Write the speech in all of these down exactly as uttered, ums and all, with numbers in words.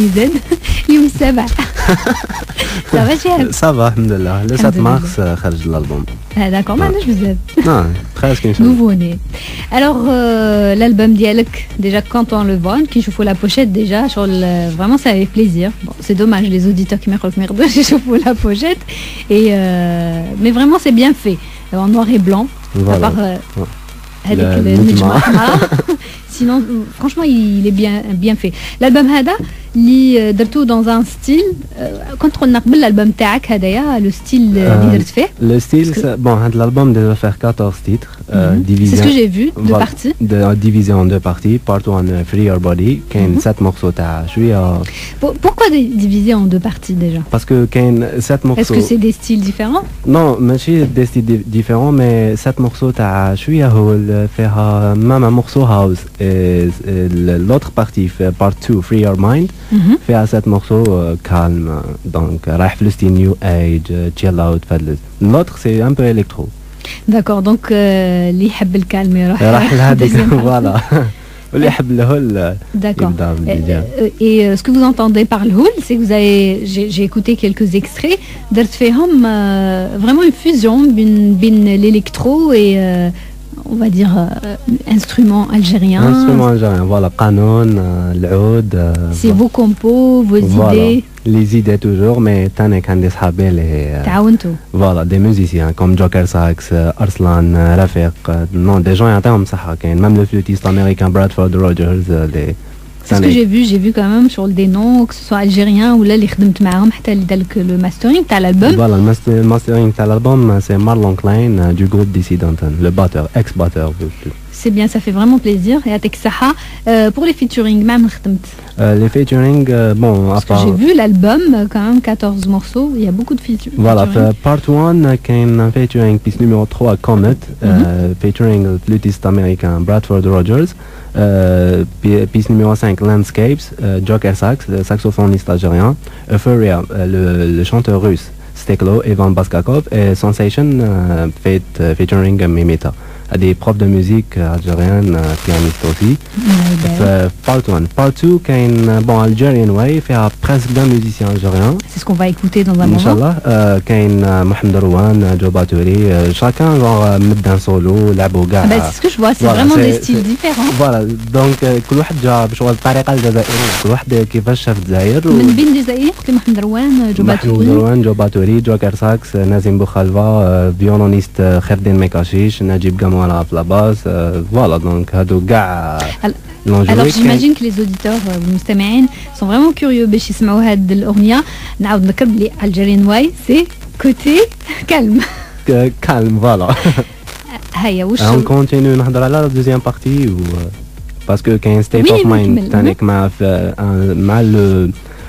زاد اليوم السابع. صافا شهاب صافا الحمد لله لو سبعة مارس خرج الالبوم هذاك ما عندناش بزاف non presque une chose nouveau né. Alors euh, l'album ديالك déjà quand on le voit كي نشوفوا la pochette déjà شغل vraiment ça fait plaisir. Bon, c'est dommage les auditeurs qui m'écoutent ما يقدروش يشوفوا la pochette et euh, mais vraiment c'est bien fait en noir et blanc voilà. à part euh, هذيك النجمة sinon franchement il est bien bien fait. L'album هذا اللي درتو dans un style كنت قلنا قبل الالبوم تاعك هذايا لو ستيل اللي درت فيه le style bon هذا l'album devait faire quatorze titres divisé. C'est ce que j'ai vu deux parties divisé en deux parties part one Free Your Body كاين sept morceaux تاع شويه. Pourquoi divisé en deux parties déjà? Parce que كاين sept morceaux. Est-ce que c'est des styles différents? Non ماشي des styles différents mais sept morceaux تاع شويه هو فيها même un morceau house et l'autre partie fait part two Free Your Mind فيها sept morceaux calme donc رايح في le style new age chill out. L'autre c'est un peu électro. D'accord donc اللي يحب الكالم يروح راح لهذيك voilà واللي يحب الهول. D'accord. Et ce que vous entendez par le houl, c'est que vous avez j'ai écouté quelques extraits درت فيهم vraiment une fusion بين l'électro et on va dire euh, instrument algérien. Instrument algérien, voilà, canon, l'oud. C'est vos compos, vos voilà. idées. Les idées toujours, mais t'en as des صحابي les. تعاونتوا. Voilà, des musiciens comme Joker Sax, Arslan, Rafiq, non, des gens يعطيهم صحة كاين, même le flûtiste américain Bradford Rogers, les. C'est ce que j'ai vu, j'ai vu quand même sur des noms, que ce soit algérien ou là اللي خدمت معاهم حتى اللي دارك le mastering تاع l'album. Voilà, le mastering تاع l'album c'est Marlon Klein du groupe Dissident, le batteur, ex-batteur. C'est bien, ça fait vraiment plaisir. Et avec Saha, euh, pour les featuring, même euh, les featuring, euh, bon, à Parce part. que j'ai vu l'album, quand même quatorze morceaux, il y a beaucoup de featuring. Voilà, part one, qui est un featuring, piste numéro trois, Comet, mm-hmm. euh, featuring le flûtiste américain Bradford Rogers, euh, piste numéro cinq, Landscapes, euh, Joker Sax, le saxophoniste algérien, Euphoria, euh, le, le chanteur russe, Steklo, Evan Baskakov, et Sensation, euh, fait, euh, featuring Mimita. Des profs de musique algérienne, pianiste aussi. Ouais, part one. Part two, qui est bon, Algerian Way, fait presque d'un musicien algérien. C'est ce qu'on va écouter dans un moment. Inch'Allah. Qui est Mohamed Rouane, Joe Batouri. Chacun, genre, met d'un solo, la boga. Ah ben, c'est ce que je vois, c'est voilà, vraiment des styles différents. Voilà, donc, كل واحد جا بشغل الطريقة الجزائرية. كل واحد كيفاش شاف الجزائر. من بين الجزائريين قلت لي محمد روان، جو باتوري. محمد روان، جو باتوري، جوكر ساكس، نازم بوخالفا، فيولونيست خردين ميكاشيش، نجيب جامو على la base, euh, voilà, donc هادو كاع Alors j'imagine que les auditeurs المستمعين sont vraiment curieux باش يسمعوا هاد الأغنية. نعاود نذكر بلي Algerian Way c'est côté calme. calme, voilà. هيا واش on continue نهضر على la deuxième partie ou parce que كاين state of mind تانيك مع مع ال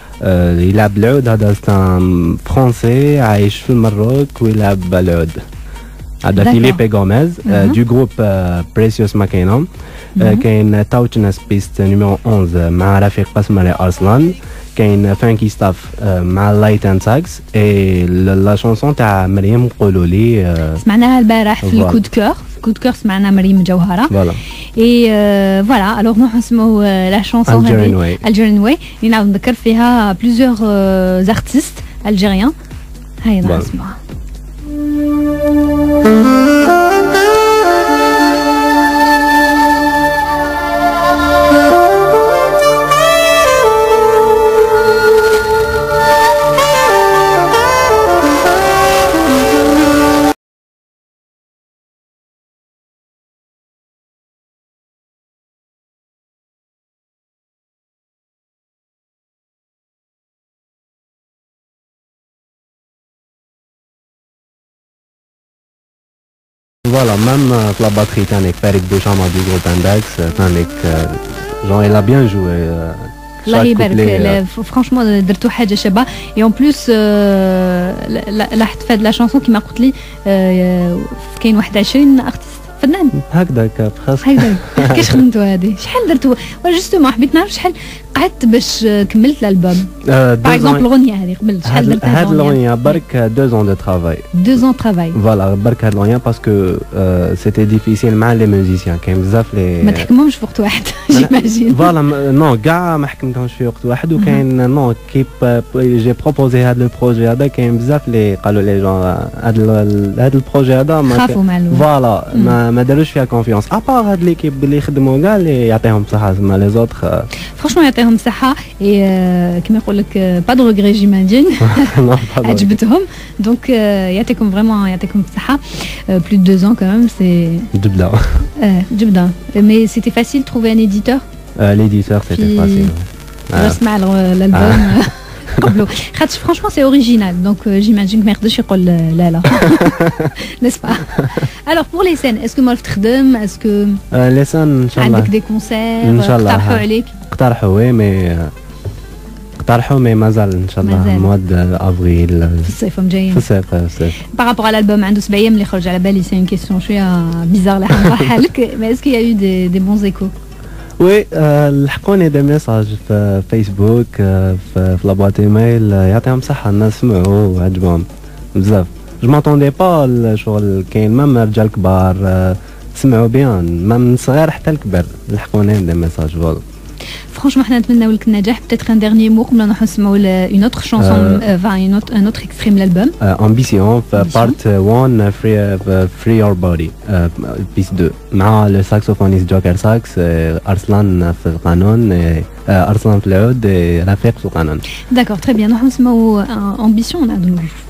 يلعب العود هذا سان فرونسي عايش في المروك ويلعب العود. هذا فيليبي غوميز du groupe Precious Machina. كاين تاوتشنس بيست نيميرو احداشر مع رفيق بسمري أرسلان. كاين فانكي ستاف مع لايت اند ساكس اي لا شونسون تاع مريم قولوا لي سمعناها البارح في الكود كور كود كور سمعنا مريم جوهره فوالا اي فوالا الوغ نروحو نسمعو لا شونسون هذه Algerian Way اللي نعاود نذكر فيها بليزيور ارتيست الجيريان. هاي نسمعوها. Voilà, même euh, la batterie, Tanik, Perik Bouchama du groupe Index, Tanik, euh, genre il a bien joué. Euh, الله يبارك فرانشمون درتو حاجه شابه اي اون بلوس لاحظت في هاد لا شونسون كيما قلت لي كاين واحد وعشرين ارتيست فنان هكذاك خاص هكذاك كاش خدمتوا هادي شحال درتوا جوستومون حبيت نعرف شحال قعدت باش كملت الالبوم باغ اكزومبل الاغنيه هذه قبل شحال درت هاد الاغنيه برك deux ans de travail deux ans de travail فوالا برك هاد الاغنيه باسكو سيتي ديفيسيل مع لي ميوزيسيان كاين بزاف لي ما تحكمهمش في وقت واحد جيماجين فوالا نو كاع ما حكمتهمش في وقت واحد وكاين نو كيب جي بروبوزي هاد البروجي هذا كاين بزاف لي قالوا لي جون هاد هاد البروجي هذا ما خافوا مع الاول فوالا ما ما داروش فيها كونفيونس ابار هاد ليكيب اللي خدموا كاع اللي يعطيهم الصحه زعما لي زوتر فرانشمون يعطيهم الصحه كما يقول لك با دو ريغري جيماجين عجبتهم دونك يعطيكم فريمون يعطيكم الصحه بلو دو deux ans quand même c'est جبده اه جبده mais c'était facile de trouver un éditeur l'éditeur c'était facile نسمع الالبوم قبلو خاطر فرانشمون سي اوريجينال دونك جيماجين ما يقدرش يقول لا لا نيس با الوغ بور لي سين اسكو مالك تخدم اسكو لي سين ان شاء الله عندك دي كونسير ان شاء الله اقترحوا عليك اقترحوا وي مي اقترحوا مي مازال ان شاء الله مواد افريل في الصيف الجاي في الصيف في الصيف بارابور على الالبوم عنده سبع ايام اللي خرج على بالي سي اون كيسيون شويه بيزار اللي حنطرحها لك مي اسكو يا يو دي دي بونز ايكو وي لحقوني دي ميساج في فيسبوك في لابواط ايميل يعطيهم صحه الناس سمعوا وعجبهم بزاف جو ماتوندي با شغل كاين مام رجال كبار سمعوا بيان ما من صغير حتى الكبار لحقوني دي ميساج فوالا Franchement, on a le Najah. Peut-être un dernier mot, comme on a une autre chanson, euh, enfin une autre, un autre extrait de l'album. Euh, Ambition, part one, Free, uh, Free Your Body, uh, piste deux. مع le saxophoniste Joker Sax, Arslan في القانون, Arslan في العود, et Rafiq في القانون. D'accord, très bien. Nous avons Ambition, on a